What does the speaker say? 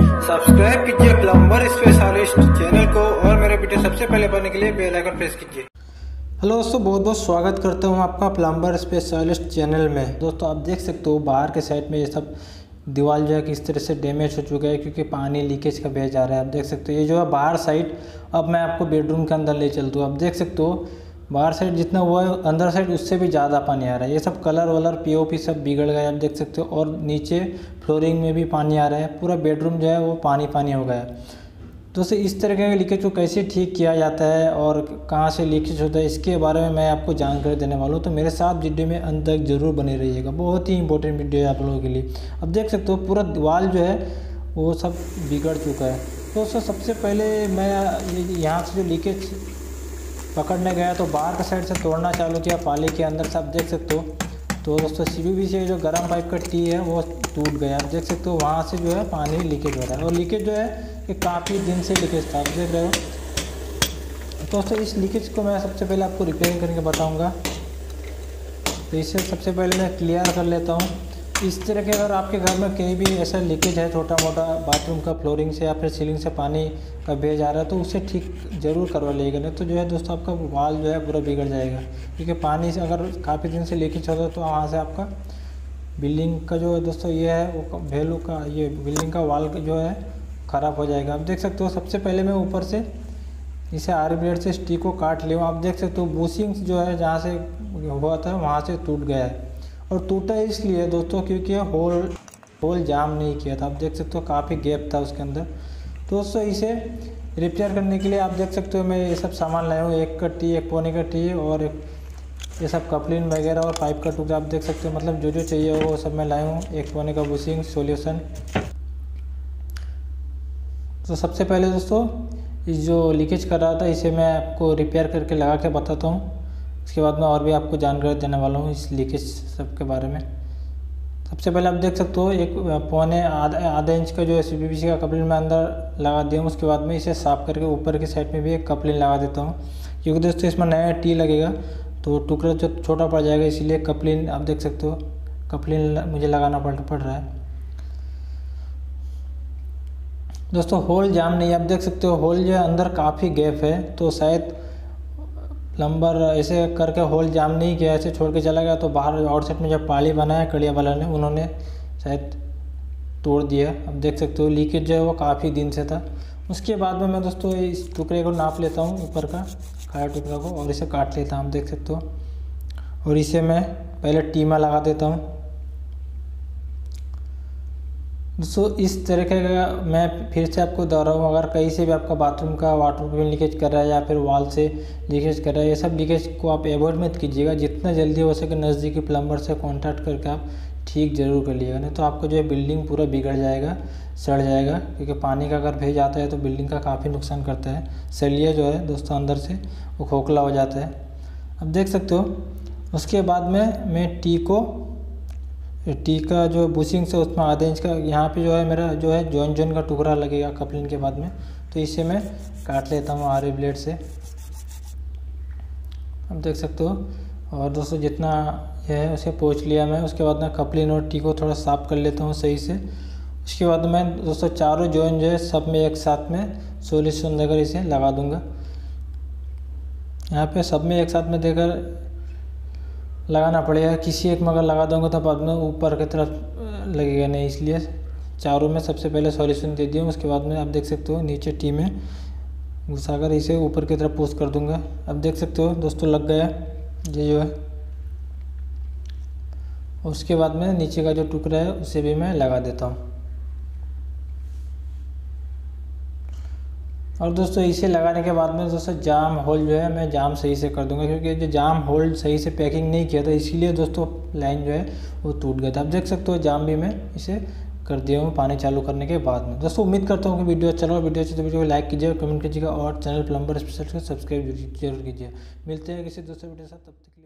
Subscribe कीजिए plumber specialist channel को और मेरे वीडियो सबसे पहले पाने के लिए बेल आइकन प्रेस कीजिए। हेलो दोस्तों, बहुत बहुत स्वागत करता हूं आपका प्लम्बर स्पेशलिस्ट चैनल में। दोस्तों आप देख सकते हो बाहर के साइड में ये सब दीवार जो है किस तरह से डैमेज हो चुका है, क्योंकि पानी लीकेज का बह जा रहा है। आप देख सकते हो ये जो है बाहर साइड। अब मैं आपको बेडरूम के अंदर ले चलता हूँ। आप देख सकते हो बाहर साइड जितना हुआ है अंदर साइड उससे भी ज़्यादा पानी आ रहा है। ये सब कलर वलर पीओपी सब बिगड़ गया है, आप देख सकते हो। और नीचे फ्लोरिंग में भी पानी आ रहा है, पूरा बेडरूम जो है वो पानी पानी हो गया है। दोस्तों इस तरह के लीकेज को कैसे ठीक किया जाता है और कहाँ से लीकेज होता है, इसके बारे में मैं आपको जानकारी देने वाला हूँ। तो मेरे साथ वीडियो में अंत तक जरूर बने रहिएगा, बहुत ही इंपॉर्टेंट वीडियो है आप लोगों के लिए। अब देख सकते हो पूरा दीवार जो है वो सब बिगड़ चुका है। दोस्तों सबसे पहले मैं यहाँ से जो लीकेज पकड़ने गया तो बाहर का साइड से तोड़ना चालू किया पाली के अंदर से, आप देख सकते हो। तो दोस्तों सीबीबी से जो गर्म पाइप का टी है वो टूट गया, आप देख सकते हो। वहाँ से जो है पानी लीकेज हो रहा है और लीकेज जो है ये काफ़ी दिन से लीकेज था, आप देख रहे हो। दोस्तों इस लीकेज को मैं सबसे पहले आपको रिपेयरिंग करके बताऊँगा। तो इसे सबसे पहले मैं क्लियर कर लेता हूँ। इस तरह के अगर आपके घर में कहीं भी ऐसा लीकेज है छोटा मोटा, बाथरूम का फ्लोरिंग से या फिर सीलिंग से पानी का बह जा रहा है, तो उसे ठीक ज़रूर करवा लीजिएगा। नहीं तो जो है दोस्तों आपका वाल जो है पूरा बिगड़ जाएगा, क्योंकि पानी से अगर काफ़ी दिन से लीकेज होता है तो वहाँ से आपका बिल्डिंग का जो है दोस्तों ये है वो वैल्यू का ये बिल्डिंग का वाल जो है ख़राब हो जाएगा। आप देख सकते हो सबसे पहले मैं ऊपर से इसे आरी ब्लेड से स्टिक को काट लिया। आप देख सकते हो बुशिंग्स जो है जहाँ से हुआ था वहाँ से टूट गया है। और टूटा इसलिए दोस्तों क्योंकि होल जाम नहीं किया था, आप देख सकते हो काफ़ी गैप था उसके अंदर। दोस्तों इसे रिपेयर करने के लिए आप देख सकते हो मैं ये सब सामान लाया हूँ, एक कट्टी, एक पौने कट्टी और ये सब कपलिन वगैरह और पाइप का टुकड़ा, आप देख सकते हो। मतलब जो जो चाहिए वो सब मैं लाया हूँ। एक पौने का बुशिंग सॉल्यूशन। तो सबसे पहले दोस्तों इस जो लीकेज कर रहा था इसे मैं आपको रिपेयर करके लगा के बताता हूँ। इसके बाद मैं और भी आपको जानकारी देने वाला हूँ इस लीकेज सब के बारे में। सबसे पहले आप देख सकते हो एक पौने आधा इंच का जो है सीपीवीसी का कपलिन मैं अंदर लगा दिया हूँ। उसके बाद में इसे साफ़ करके ऊपर की साइड में भी एक कपलिन लगा देता हूँ, क्योंकि दोस्तों इसमें नया टी लगेगा तो टुकड़ा जो छोटा पड़ जाएगा, इसीलिए कपलिन आप देख सकते हो कपलिन मुझे लगाना पड़ रहा है। दोस्तों होल जाम नहीं, आप देख सकते हो होल जो है अंदर काफ़ी गैप है, तो शायद प्लम्बर ऐसे करके होल जाम नहीं किया, ऐसे छोड़ के चला गया। तो बाहर आउटसाइड में जब पाली बनाया कड़िया वाला ने उन्होंने शायद तोड़ दिया। अब देख सकते हो लीकेज जो है वो काफ़ी दिन से था। उसके बाद में मैं दोस्तों इस टुकड़े को नाप लेता हूँ, ऊपर का खड़ा टुकड़ा को, और इसे काट लेता हूँ, आप देख सकते हो। और इसे मैं पहले टीमा लगा देता हूँ। दोस्तों इस तरीके का मैं फिर से आपको दोहराऊँ, अगर कहीं से भी आपका बाथरूम का वाटर भी लीकेज कर रहा है या फिर वॉल से लीकेज कर रहा है, ये सब लीकेज को आप अवॉइड मत कीजिएगा। जितना जल्दी हो सके नज़दीकी प्लम्बर से कांटेक्ट करके आप ठीक ज़रूर कर लीजिएगा, नहीं तो आपका जो है बिल्डिंग पूरा बिगड़ जाएगा, सड़ जाएगा। क्योंकि पानी का अगर भेज आता है तो बिल्डिंग का काफ़ी नुकसान करता है। सलिया जो है दोस्तों अंदर से वो खोखला हो जाता है, अब देख सकते हो। उसके बाद में मैं टी का जो बुशिंग से उसमें आधे इंच का यहाँ पे जो है मेरा जो है जॉइन का टुकड़ा लगेगा कपलिन के बाद में, तो इसे मैं काट लेता हूँ आरी ब्लेड से, अब देख सकते हो। और दोस्तों जितना यह है उसे पोंछ लिया मैं। उसके बाद मैं कपलिन और टी को थोड़ा साफ़ कर लेता हूँ सही से। उसके बाद मैं दोस्तों चारों जॉइन जो है सब में एक साथ में सॉल्यूशन देकर इसे लगा दूँगा। यहाँ पे सब में एक साथ में देकर लगाना पड़ेगा, किसी एक में अगर लगा दूँगा तो बाद में ऊपर की तरफ लगेगा नहीं, इसलिए चारों में सबसे पहले सॉल्यूशन दे दिया। उसके बाद में आप देख सकते हो नीचे टी में घुसाकर इसे ऊपर की तरफ पुश कर दूंगा। अब देख सकते हो दोस्तों लग गया ये जो है। उसके बाद में नीचे का जो टुकड़ा है उसे भी मैं लगा देता हूँ। और दोस्तों इसे लगाने के बाद में दोस्तों जाम होल जो है मैं जाम सही से कर दूंगा, क्योंकि जो जाम होल सही से पैकिंग नहीं किया था इसीलिए दोस्तों लाइन जो है वो टूट गया था। आप देख सकते हो जाम भी मैं इसे कर दिया हूँ पानी चालू करने के बाद में। दोस्तों उम्मीद करता हूँ कि वीडियो अच्छा लगा। वीडियो अच्छी तो वीडियो को लाइक कीजिए, कमेंट कीजिएगा और चैनल प्लम्बर स्पेशलिस्ट को सब्सक्राइब जरूर कीजिए। मिलते हैं किसी दूसरे वीडियो के साथ, तब तक